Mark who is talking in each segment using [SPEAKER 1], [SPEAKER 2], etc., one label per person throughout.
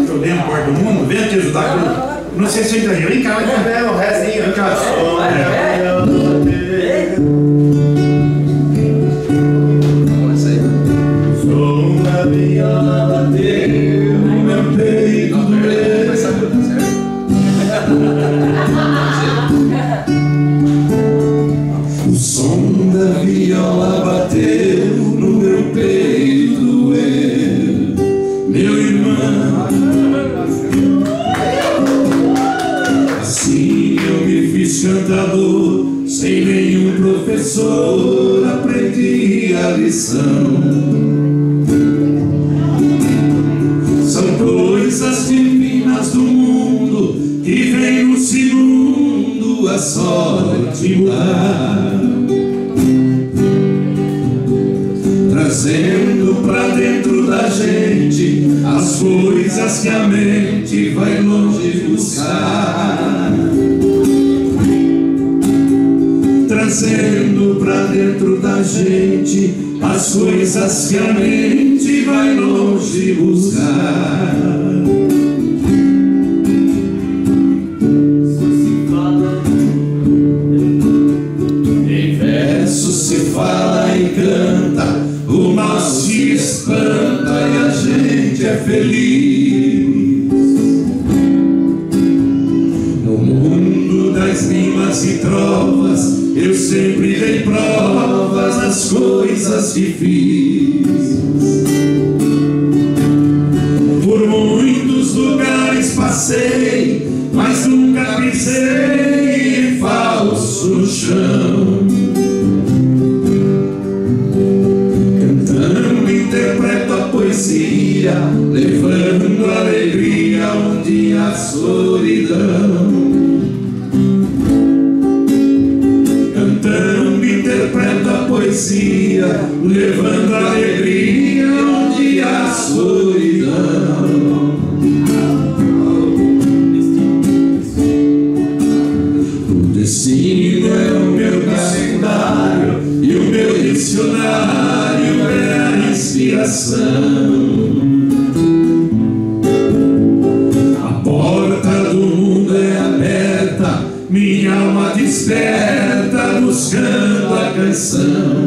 [SPEAKER 1] que eu lembro, Porta do Mundo, vem te ajudar. Não sei se ainda vem cá,
[SPEAKER 2] é o rezinho,
[SPEAKER 1] vem cá.
[SPEAKER 2] Som da viola bateu no meu peito. O som da viola bateu no meu peito, meu irmão. Assim eu me fiz cantador, sem nenhum professor aprendi a lição. São coisas divinas do mundo que vem no segundo a sorte mudar, trazendo pra dentro da gente as coisas que a mente vai longe buscar, trazendo pra dentro da gente as coisas que a mente vai longe buscar. Em verso se fala e canta, o mal se espanta e a gente é feliz. No mundo das rimas e trovas eu sempre dei provas das coisas que fiz. Por muitos lugares passei, mas nunca pisei em falso chão. Cantando interpreto a poesia, levando alegria onde há solidão. Cantando interpreto a poesia, levando alegria onde há solidão. O destino é o meu calendário e o meu dicionário é a inspiração. A porta do mundo é aberta, minha alma desperta buscando a canção.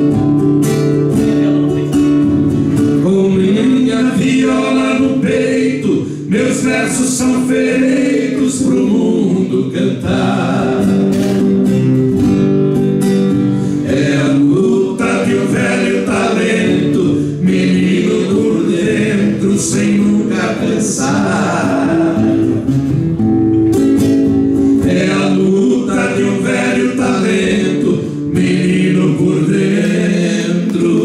[SPEAKER 2] Com minha viola no peito, meus versos são feitos pro mundo cantar. É a luta de um velho talento, menino por dentro sem nunca pensar. É a luta de um velho talento, menino por dentro,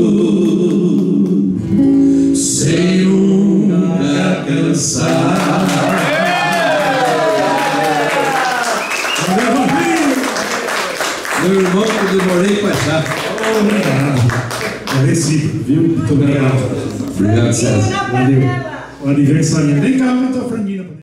[SPEAKER 2] sem nunca cansar.
[SPEAKER 3] Meu irmão, eu demorei pra achar.
[SPEAKER 1] Obrigado. É recíproco, viu? Muito obrigado.
[SPEAKER 3] Obrigado, César.
[SPEAKER 1] Valeu. O aniversário. Vem cá, meu franguinho.